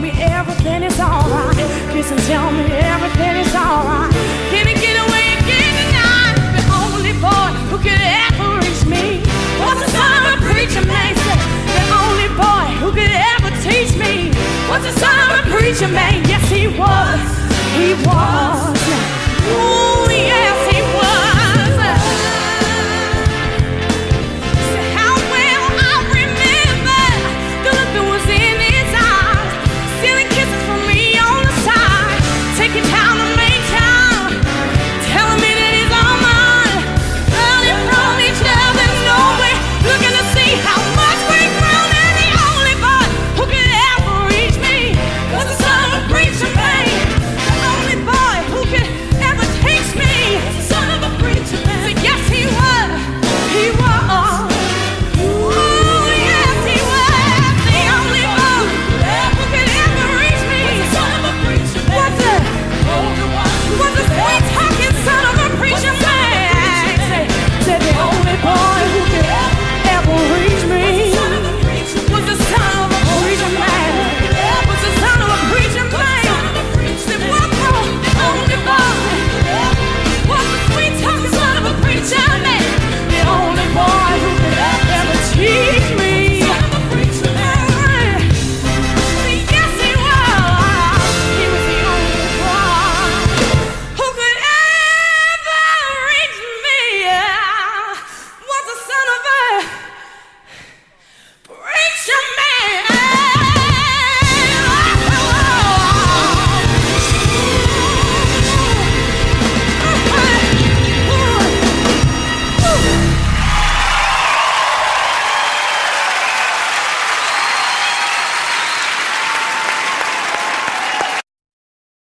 me everything is alright. Kiss and tell me everything is alright. Can he get away again tonight? The only boy who could ever reach me was the son of a preacher man. The only boy who could ever teach me was the son of a preacher man. Yes, he was. He was. Ooh.